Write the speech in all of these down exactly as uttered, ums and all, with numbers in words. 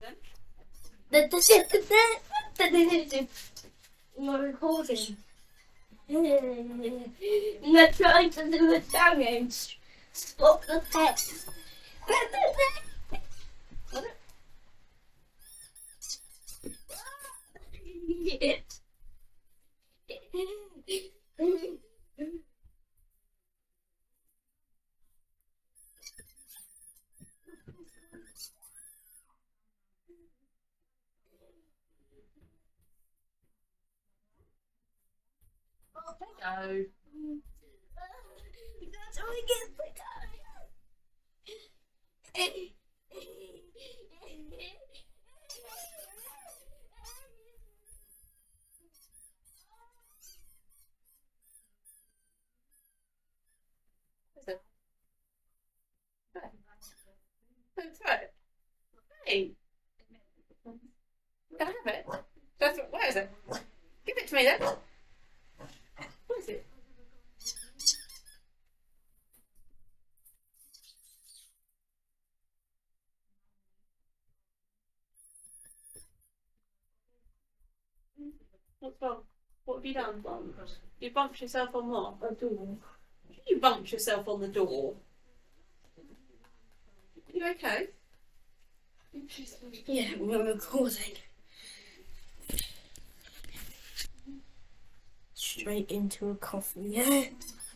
The the shit the the the we're recording. And they're trying to do the damage. Stop the text. Go. That's how we get the That's right. Hey. Can I have it? That's what, where is it? Give it to me then. What is it? What's wrong? What have you done? You bumped yourself on what? A door. You bumped yourself on the door. Are you okay? Yeah, we're recording. Straight into a coffee, yeah?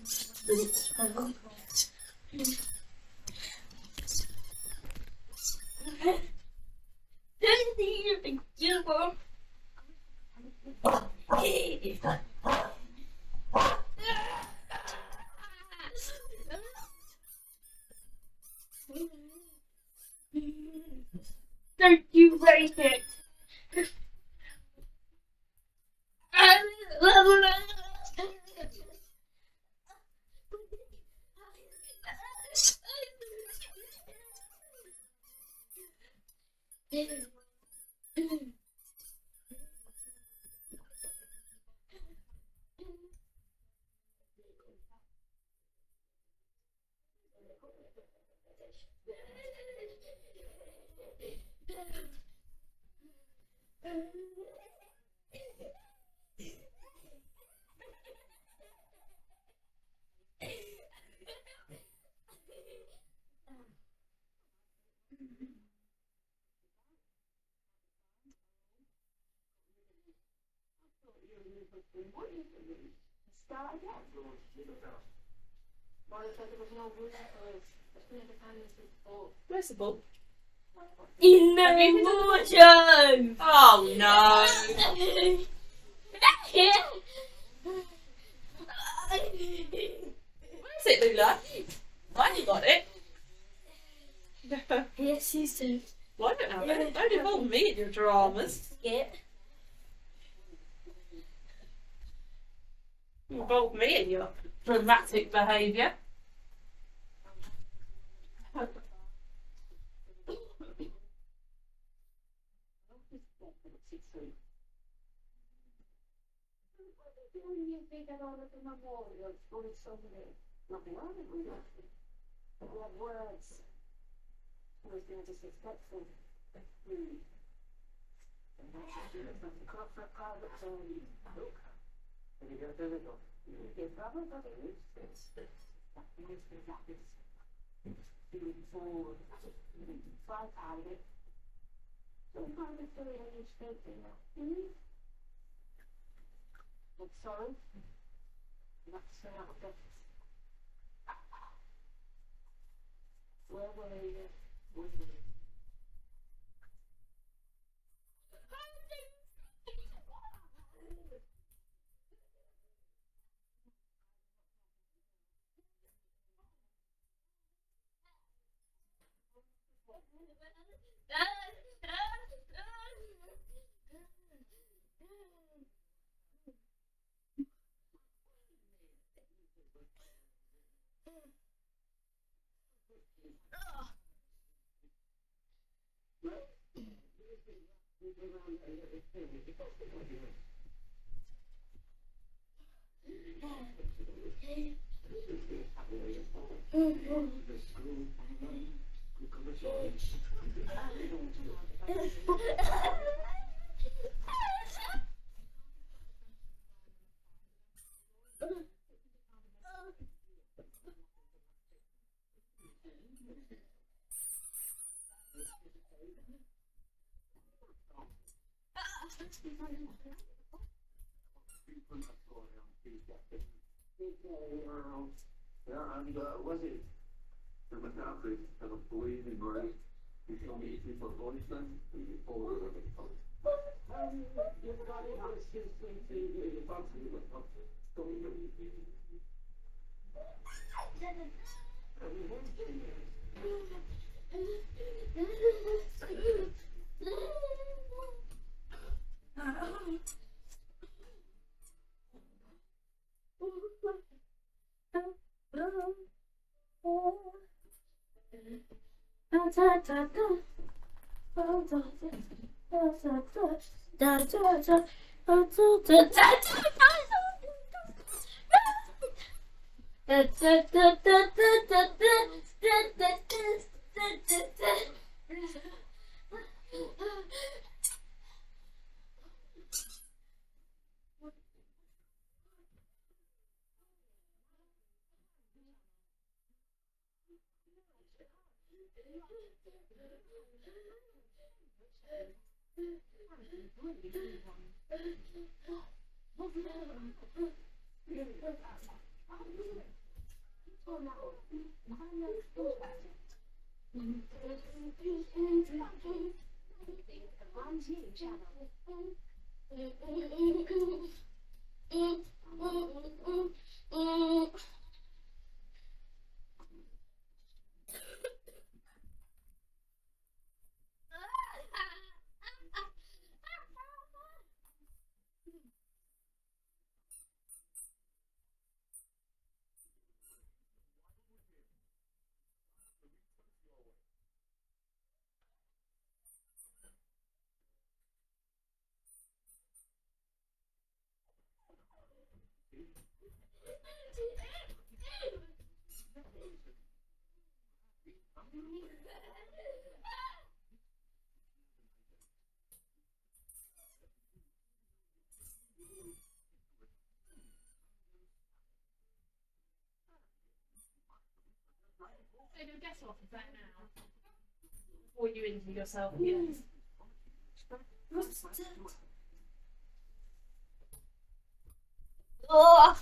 Don't you rate it? Start again. Where's the ball? In the water! Oh no! Where's it, Lula? Why have you got it? Yes, you do. Well, I don't have it. Don't involve me in your dramas. Skip. Involve me in your dramatic behaviour. Words. Always being disrespectful. Rude. Corporate private zone. And you go to the door. Your brother doesn't use this. That means that is feeling forward. Try to hide it. Sometimes it's very unexpected. But sorry. Not so out of where were you? Where were you? Yeah, and uh, was it? The McCaffrey had a blazing break. He told me he for Deutschland. He told me um, you've got it on his the boxing with So do guess off of that now. Before you injure yourself, yes. Oh.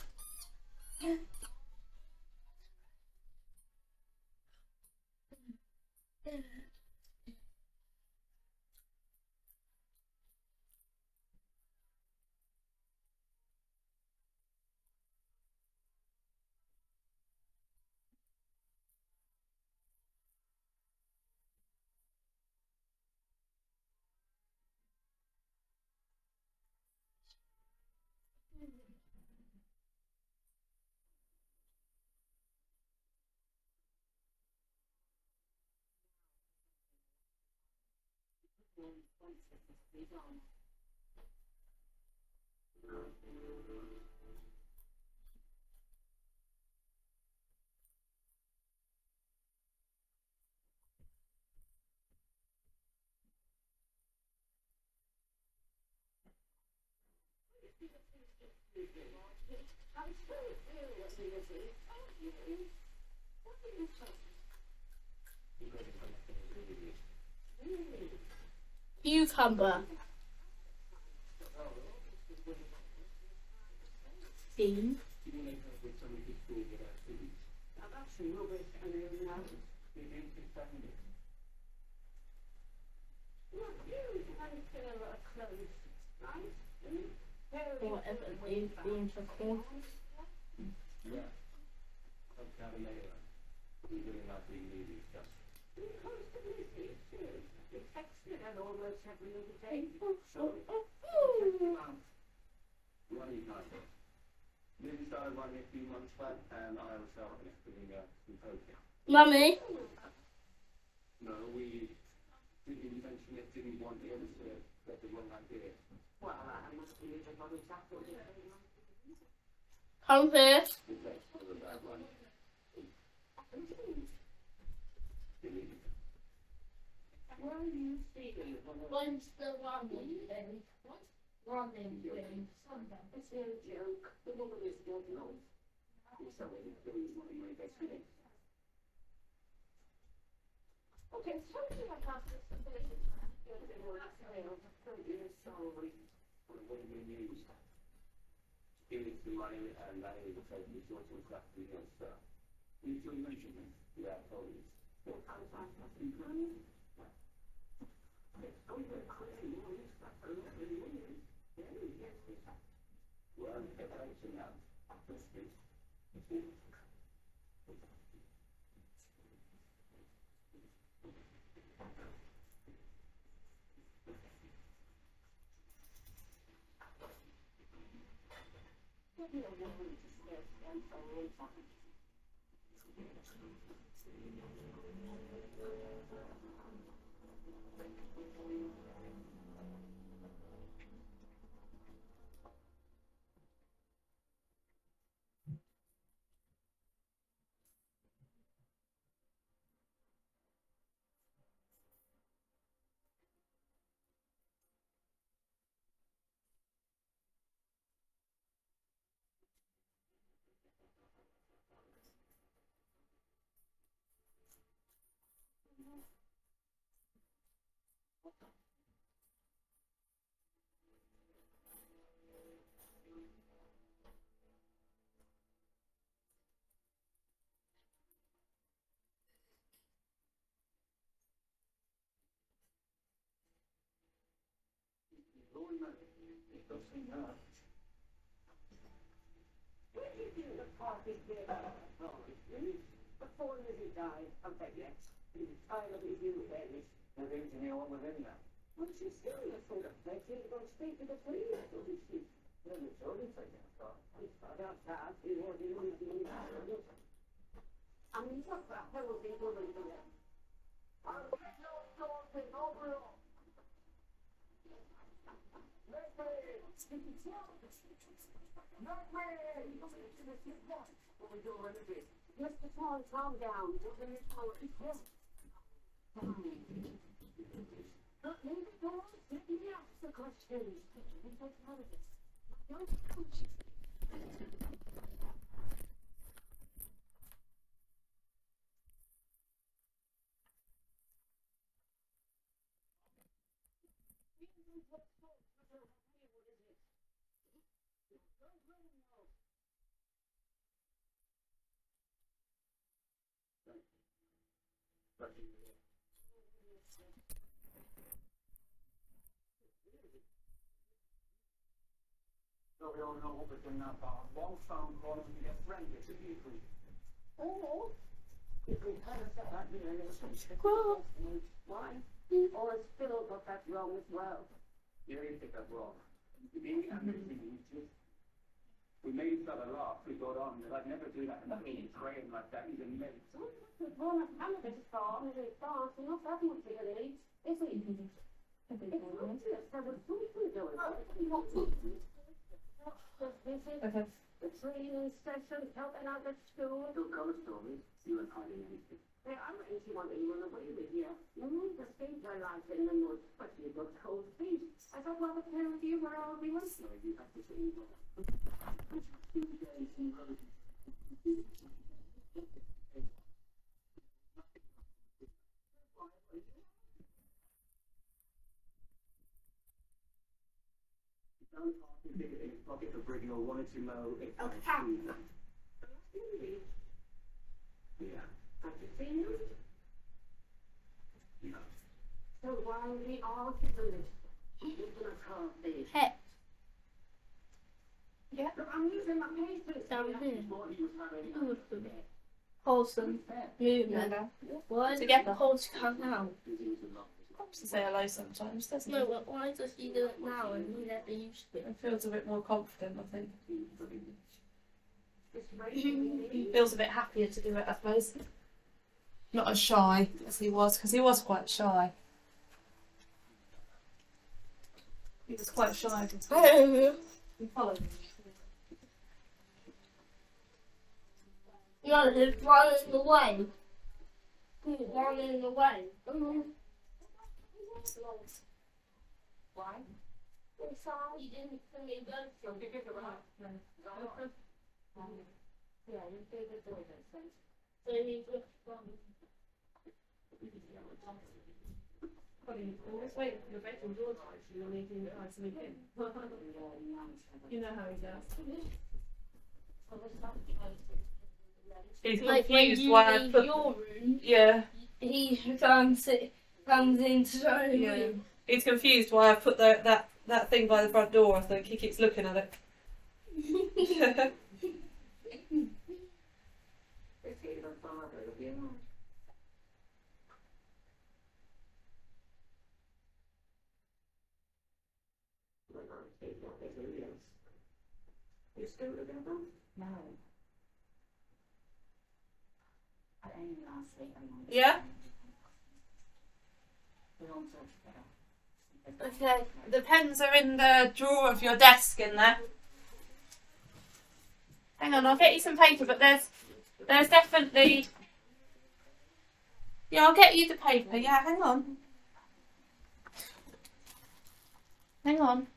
Cucumber. Bean. Whatever these beans are called. Yeah. Maybe started running a few months back, and I was starting doing a symposium. Mummy. No, we didn't mention it, didn't want the others to get the wrong idea. Well, I must be a body Come here. Where are you seeing? When's the running thing? Running thing. It's a joke. The woman is not known. So it is one of my best friends. Okay, so you have to have this. sorry. What do you use? Giving some money and money to take these sorts of stuff to your stuff. You two measurement. Yeah, totally. What kind of time have you done? It's going to crazy. You know, it's not a lot of years. Yeah, yes, it's not. Well, it's right now. This is. It doesn't matter. When did you the party get before he died, I'm back next. He was tired of his new babies. And the engineer what was in there. Well, she's serious sort of thing. She's going to speak to the police, isn't she? Well, it's only for you, so. He started out fast. He was the only thing. I mean, what the hell was he doing to them? I'll get no something overall. Not way! Not way! What we doing with it? Mister Swan, calm down. We're going to call it. Yes. Look, maybe go on. Let me ask the questions. We take care of this. Don't coach it. So we all know what we're doing now, Bob. One phone call and we get friendly to you. Or, if we had a set that here, it was well, why? Or it's Phil got that wrong as well. You really think that's wrong? Me and we made each other laugh, we got on, but I'd never do that in a meeting, praying like that, even me. Well, I'm kind of a star, and it's fast, and not that much of an age, is it? It's not just, there was something doing. Okay. The training session, helping out at school. Don't go to stories, you weren't hiding anything. Yeah, I reckon she wanted to run away with you. You know, the stage I liked in the woods, but you got cold feet. I thought, well, the pair of you were all we were. So you have to say, well, pocket of Brigham or wanted to know if I see them. Yeah. Have you seen them? No. So why are we all doing it? You're gonna call this. Hey. Yeah. Look, I'm using my patience. Down here. What he was having. Wholesome movement. Why to get the whole to come out? Pops to say hello sometimes, doesn't No, it? but why does he do it now and he never used to? It feels a bit more confident, I think. It's raining. He feels a bit happier to do it, I suppose. Not as shy as he was, because he was quite shy. He was quite shy before. He followed me. No, he's running away. He's running away. Why? I'm sorry, you didn't send me good So you get it right. Yeah, you did it the way that sense. so he just from Colin, always wait for your bedroom door to open when you can try something in. You know how he does. He's Like when confused you why I leave put. your room, Yeah, he comes, comes into the room. yeah. He's confused why I put the, that that thing by the front door. I think he keeps looking at it. You still living with them? No. I only last week. Yeah. Okay. The pens are in the drawer of your desk in there. Hang on, I'll get you some paper, but there's there's definitely. Yeah, I'll get you the paper. Yeah, hang on. Hang on.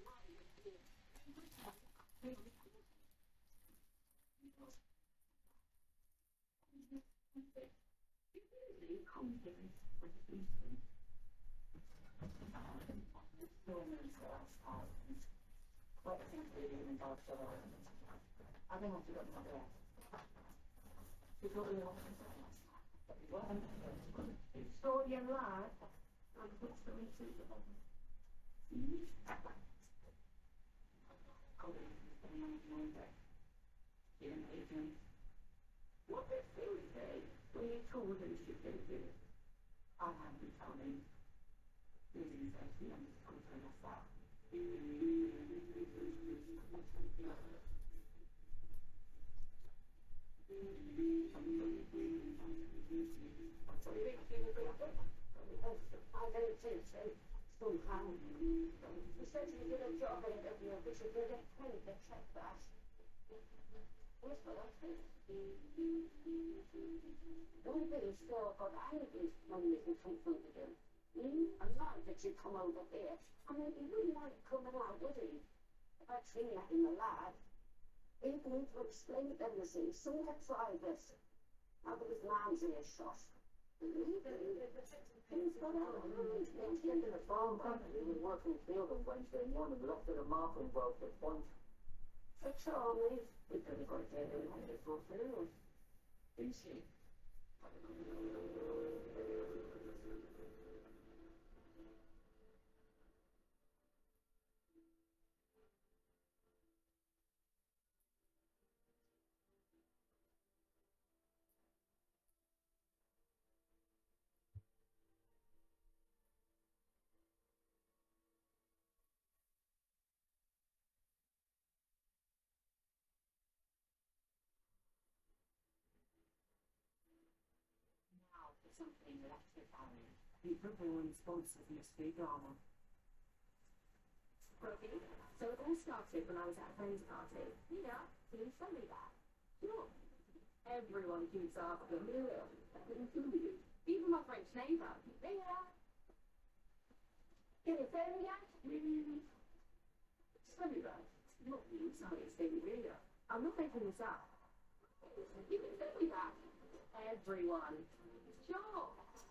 I think I've forgotten my dress. So you're right. I'm put something to the bottom. What did you say when you told them she did it? I haven't told him. Susan said she understood for herself. I don't think so. Somehow. He says he did a job and everything, but she did it. Hey, they check that. Where's what I think? Don't be still got angry when you can confront him. Hmm? I'm not that you come over here. I mean, he wouldn't like coming out, would he? If I'd seen that in the lad. He'd need to explain everything. Someone had tried this. Now that his man's in his shot. Things got out. Next end of the farm company was working field on Wednesday morning, looked at a mark and broke the point. So Charlie, we could have got to get him on the field. Easy. Something electric family. People born sponsors this big drama. Okay, so it all started when I was at a friend's party. Yeah, please tell me that. Sure. Everyone keeps asking me. Included. Even my French neighbour. Yeah. Get it there yet? Mm. Tell me that. Not you, sorry, it's David Reader. I'm not making this up. You can tell me that. Everyone. Sure.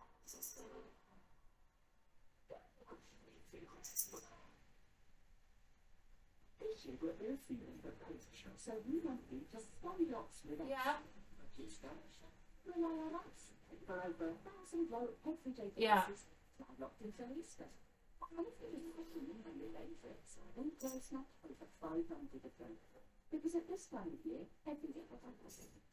This year we're all feeling the post show, so we want you to spend lots with us. Yeah. Rely on us for over a thousand low everyday Yeah. basis. Now locked into Easter. And if you just put them in on your favourites, then there's not over five hundred of them. Because at this time of year, every day of our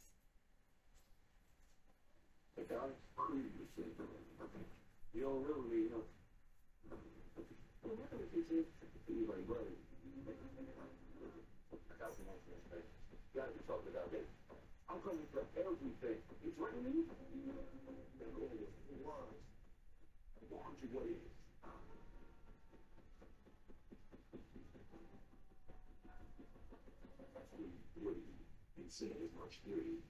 the guy's previously you're really not. Well, what if it is anyway, well, I can't imagine this thing. You have to talk about it. I'm coming for everything. It's what you need. They're all the words. I want you what it is. That's what you didn't say as much, do you?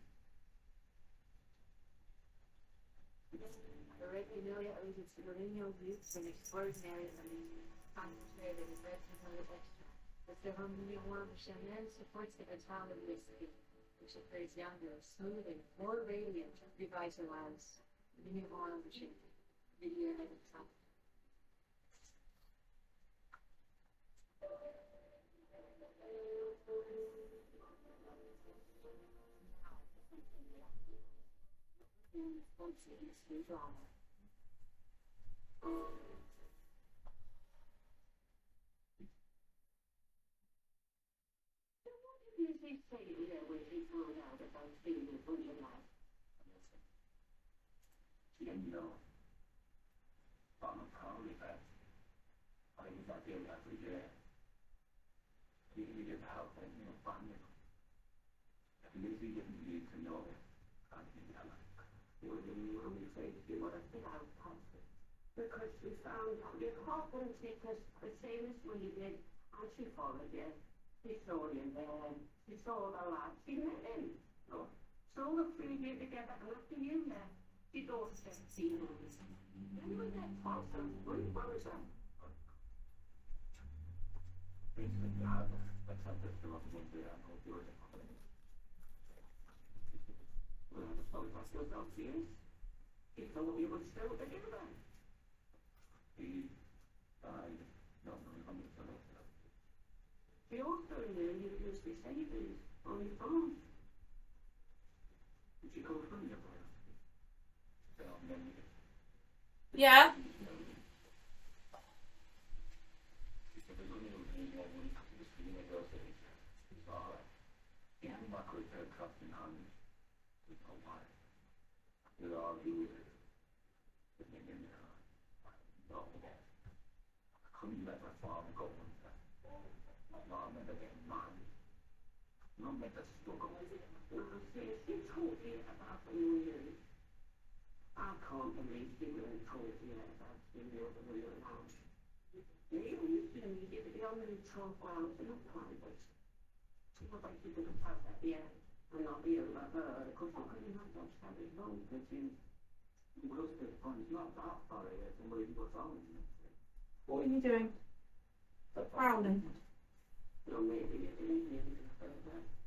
The Red Amelia owes its perennial youth and extraordinary and concentrated investment extra. The ceremony one of Chanel supports the Italian whiskey, which appears younger, smooth, and more radiant, revitalized. The new oil machine, the year at the top. Usually say, you know, when she found out about being a bunch of life. You know, I'm proud of that. I was not there every day. You needed help and you know, funding. Maybe you didn't need to know it. I didn't tell her. You know, you only say you want to get out positive. Because she found out it happened because the same as we did, and she followed you. She saw you there, she saw the lad, she met him. So, saw the three of you together, and after you left, she thought seventeen years. Then we met also, what was that? Basically, you have a template to look into and hope you're the company. Well, I suppose I still don't see it. He told me it was still together. He died, not knowing how much I loved him. He also knew you used to say things on your phone. Did you go from your phone? Yeah. Couldn't let my father go on that. My mom never get mine. Mom let us struggle. She told me about the New Year's. I can't believe she really told me about the New Year's house. They used to need it, they only twelve hours in a private. She was like, she couldn't have that yet. And not be like her, because I couldn't have that having home, could you? Will Smith fun's not that far away from where you were from. What are you doing? Frowning. No, maybe it's an Indian.